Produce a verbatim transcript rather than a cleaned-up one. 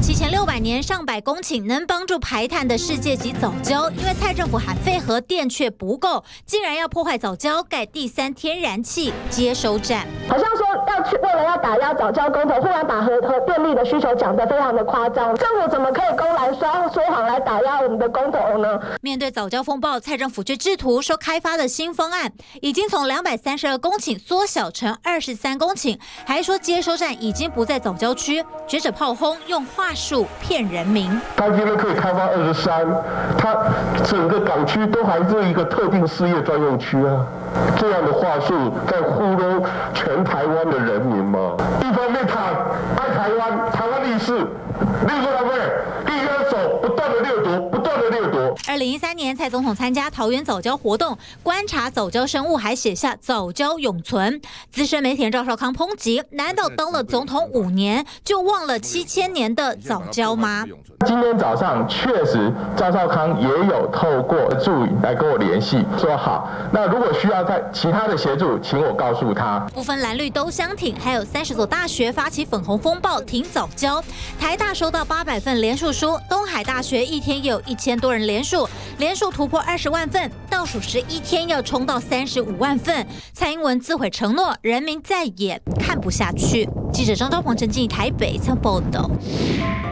七千六百年上百公顷能帮助排碳的世界级藻礁，因为蔡政府喊废核电却不够，竟然要破坏藻礁盖第三天然气接收站。 好像说要去为了要打压藻礁公投，忽然把核核电力的需求讲得非常的夸张，政府怎么可以公然说说谎来打压我们的公投呢？ 面对藻礁风暴，蔡政府却制图说开发的新方案已经从两百三十二公顷缩小成二十三公顷，还说接收站已经不在藻礁区，学者炮轰用话术骗人民。 他今天可以开发二十三，他整个港区都还是一个特定事业专用区啊，这样的话术在糊弄全台湾的人民吗？一方面他爱台湾，台湾立誓，另一方面一边走不断的掠夺，不断的掠夺。 二零一三年，蔡总统参加桃园藻礁活动，观察藻礁生物，还写下藻礁永存。资深媒体人赵少康抨击：难道当了总统五年就忘了七千年的藻礁吗？ 今天早上确实赵少康也有透过助理来跟我联系，说好，那如果需要在其他的协助，请我告诉他。 不分蓝绿都相挺，还有三十所大学发起粉红风暴挺藻礁。台大收到八百份联署书，东海大学一天也有一千多人联署，联署突破二十万份，倒数十一天要冲到三十五万份。蔡英文自毁承诺，人民再也看不下去。记者张昭鹏、陈静怡台北采访报道。